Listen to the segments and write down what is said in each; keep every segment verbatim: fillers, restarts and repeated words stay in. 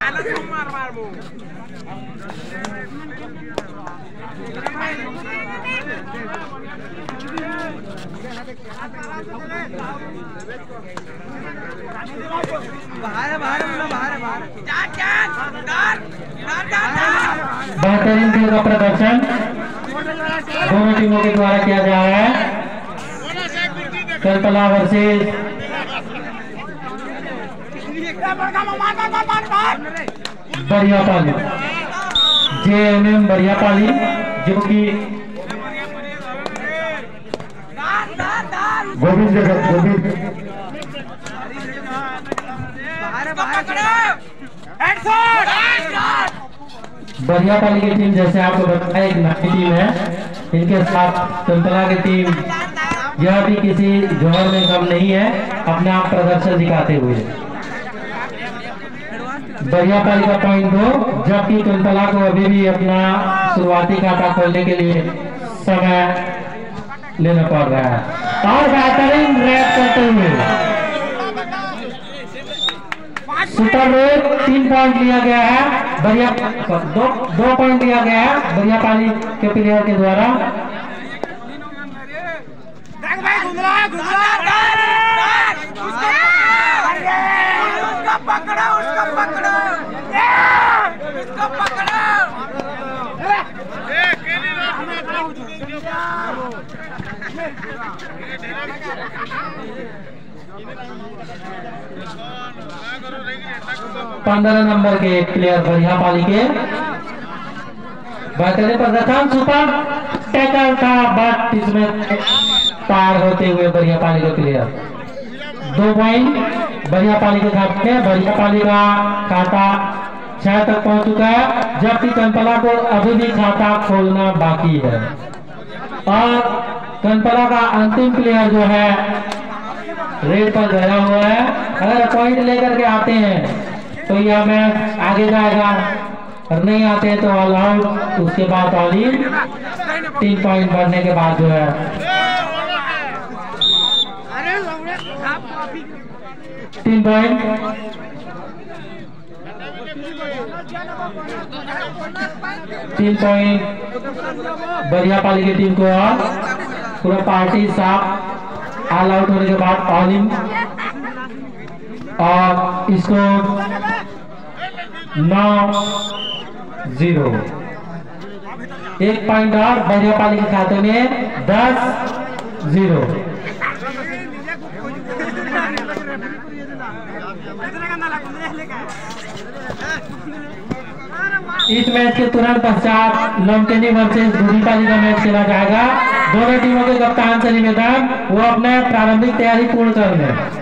बेहतरीन खेल का प्रदर्शन दोनों टीमों के द्वारा किया जा रहा है। Kaltala versus Bariyapali, J M M Bariyapali, जो कि गोविंद गोविंद बरियापाली की टीम, जैसे आपको बताया, एक नई टीम है। इनके साथ कलतला की टीम, यह भी किसी जोहर में कम नहीं है, अपने आप प्रदर्शन दिखाते हुए। बरियापाली का पॉइंट दो, जबकि कलतला को अभी भी अपना शुरुआती खाता खोलने के लिए समय लेना पड़ रहा है। और बेहतरीन रैप करते हुए सुपर रेट तीन पॉइंट लिया गया है। बरिया दो दो पॉइंट लिया गया है बरियापाली के प्लेयर के द्वारा। पकड़ो उसको, पकड़ो उसको, पकड़ो। पंद्रह नंबर के प्लेयर बरियापाली के बेहतरीन प्रदर्शन, सुपर टैकल था, बट इसमें पार होते हुए बरियापाली के प्लेयर। दो पॉइंट बरियापाली के खाते में। बरियापाली का खाता छह तक पहुंच चुका है, जबकि कलतला को अभी भी खाता खोलना बाकी है। और कलतला का अंतिम प्लेयर जो है रेड पर गया हुआ है। अगर पॉइंट लेकर के आते हैं तो यह मैच आगे जाएगा, और नहीं आते हैं तो ऑल आउट। उसके बाद ऑल इन। तीन पॉइंट बढ़ने के बाद जो है तीन पॉइंट तीन पॉइंट बरियापाली की टीम को। और पूरा पार्टी साफ ऑल आउट होने के बाद ऑल इन, और इसको नौ जीरो। एक पॉइंट और बरियापाली के खाते में दस जीरो। इस मैच के तुरंत पश्चात लमटेनी वर्सेस गुरीपाली का मैच खेला जाएगा। दोनों टीमों के कप्तान से निवेदन, वो अपने प्रारंभिक तैयारी पूर्ण कर लें।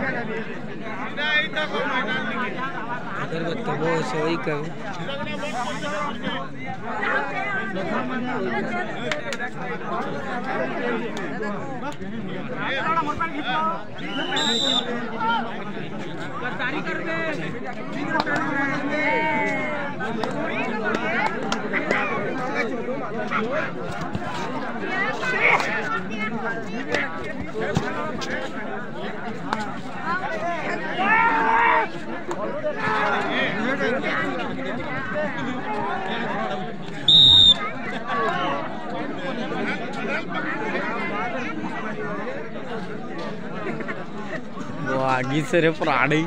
वो आगे से रे प्राणी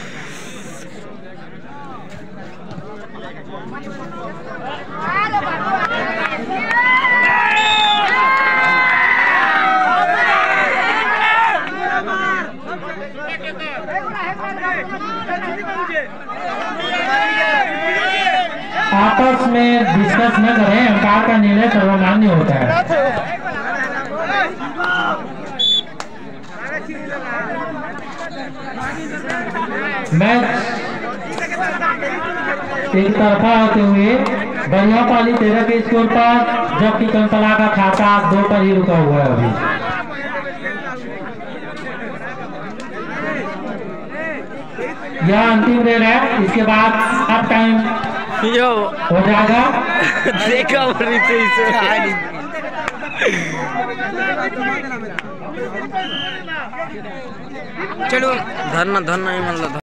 आपस में डिस्कस न करें, अंपायर का निर्णय सर्वमान्य होता है। मैच एक तरफा होते हुए बरियापाली तेरह के स्कोर पर, जबकि कलतला का खाता दो पर ही रुका हुआ है। अभी यह अंतिम रेल है, इसके बाद हाफ टाइम हो जाएगा। देखा चलो धरना धरना ही मतलब